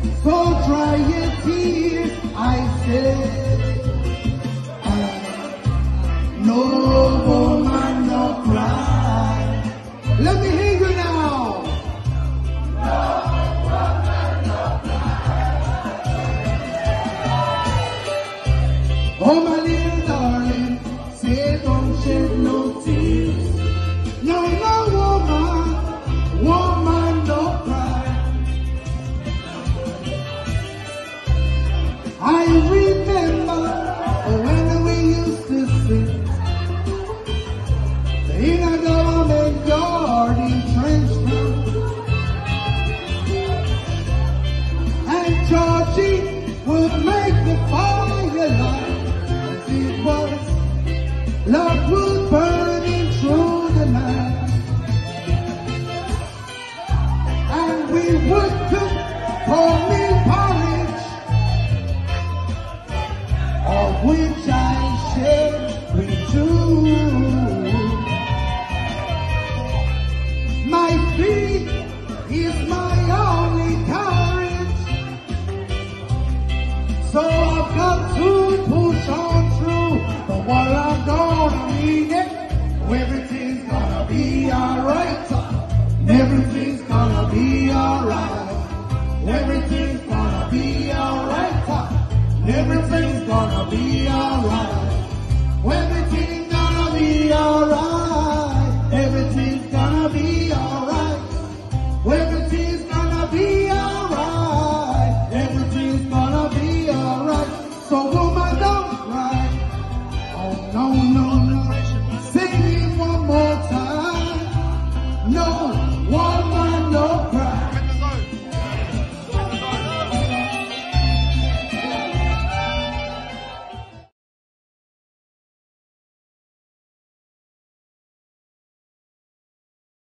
So dry your tears, I said. No woman, no cry. Let me hear you now. No woman, no cry. Oh, my little darling, say don't shed no tears. No, no woman, woman, no cry. I remember when we used to sing in a government garden trench room, and Georgie would make the fire light. It was love was burning through the night, and we would cook homemade porridge, of which I shared with you. My feet is my only courage, so I've got to push on through. But what I'm gonna need it, everything's gonna be alright. Everything's gonna be alright. Everything's gonna be alright. Everything's gonna be alright.